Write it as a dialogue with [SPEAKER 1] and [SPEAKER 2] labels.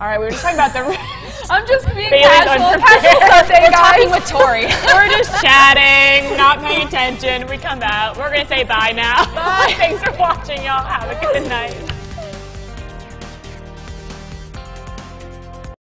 [SPEAKER 1] All right, we were just talking about the...
[SPEAKER 2] I'm just being
[SPEAKER 1] casual
[SPEAKER 2] Sunday,
[SPEAKER 1] We're
[SPEAKER 2] guys.
[SPEAKER 1] talking with Tori.
[SPEAKER 3] We're just chatting, not paying attention. We come out. We're going to say bye now.
[SPEAKER 2] Bye.
[SPEAKER 3] Thanks for watching, y'all. Have a good night.